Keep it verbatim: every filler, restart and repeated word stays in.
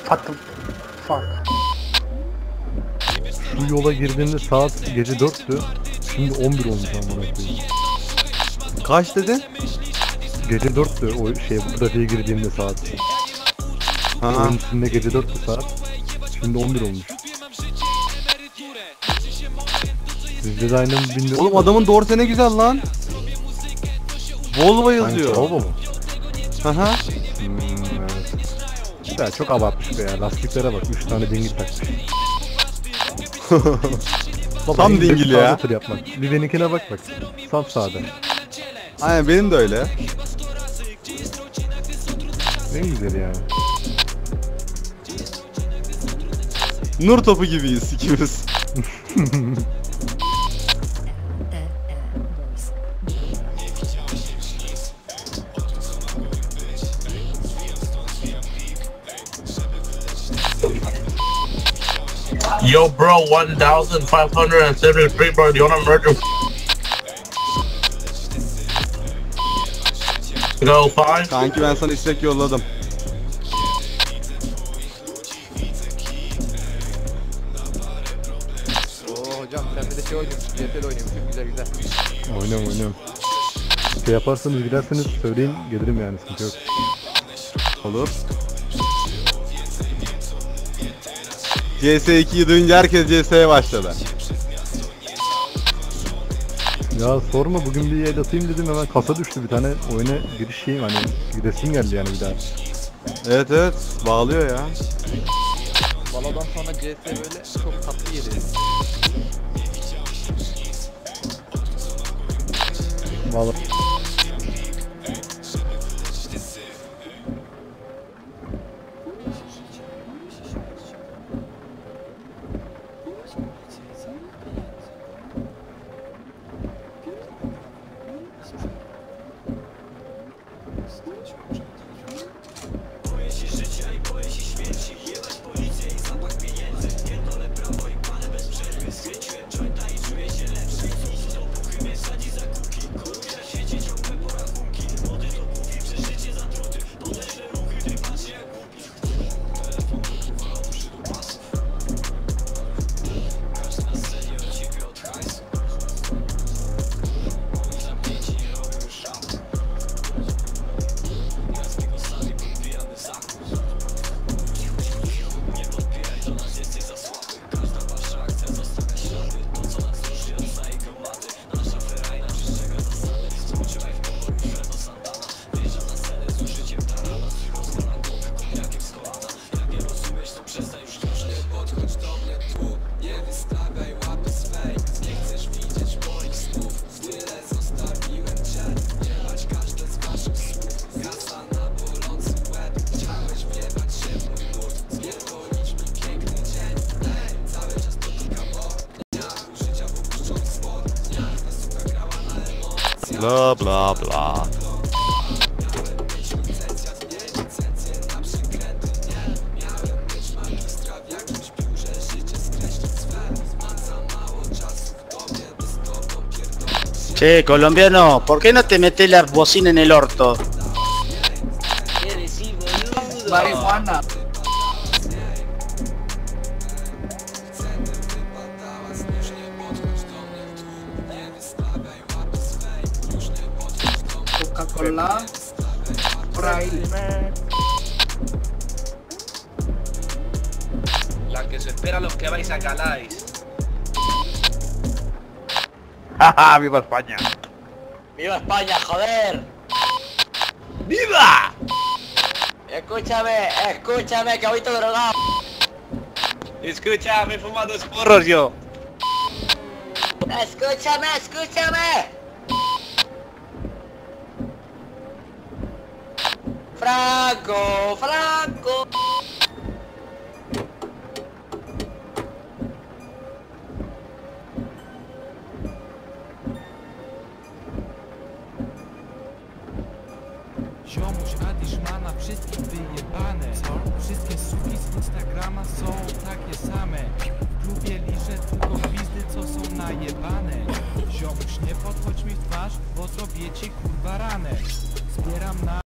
Attım. Fuck. Şu yola girdiğinde saat gece dörttü. Şimdi on bir olmuş amına koyayım. Kaç dedin? Gece dörttü o şey bu trafiğe girdiğimde saat. Aha. Onun üstünde gece dörttü saat. Şimdi on bir olmuş. Sizde de aynen bilmiyorum. Oğlum adamın dorse ne güzel lan. Volvo yazıyor. Volvo mu? Aha. Hmm, evet. Ya çok abartmış be ya. Lastiklere bak. üç tane dingil takmış. Baba, Tam en güzel dingil sade ya. tır yapmak. Bir benimkine bak bak. Saf sade. Aynen benim de öyle. En güzeli yani. Nur topu gibiyiz ikimiz. Yo, bro, one thousand five hundred seventy-three, bro. Do you wanna merge? Go five. Kanki ben sana istek yolladım. Oo hocam sen bir de şey oynuyormuşsun, C S L oynuyormuşsun, güzel güzel. Oynuyorum oynuyorum. Şey yaparsanız giderseniz söyleyin gelirim yani sıkıntı yok. Olur. C S ikiyi duyunca herkes C S'ye başladı. Ya sorma bugün bir el atayım dedim hemen kasa düştü bir tane oyuna giriş şeyim hani gidesim geldi yani bir daha. Evet evet bağlıyor ya. Valo'dan sonra C S böyle çok tatlı geliyor. Vallahi. Bla bla bla. Che, colombiano, ¿por qué no te metes la bocina en el orto? Marihuana. Coca-Cola. Por ahí. La que se espera a los que vais a Calais. ¡Jaja! ¡Viva España! ¡Viva España, joder! ¡Viva! Escúchame, escúchame, que hoy te drogado. Escucha, me he fumado dos porros yo. Escúchame, escúchame. Franco, Franco. Ziomuś, Adiszmana, wszystkich wyjebane. Co? Wszystkie suki z Instagrama są takie same. W klubie liczę tylko gwizdy, co są najebane. Ziomuś, nie podchodź mi w twarz, bo zrobię ci kurwa ranę. Zbieram na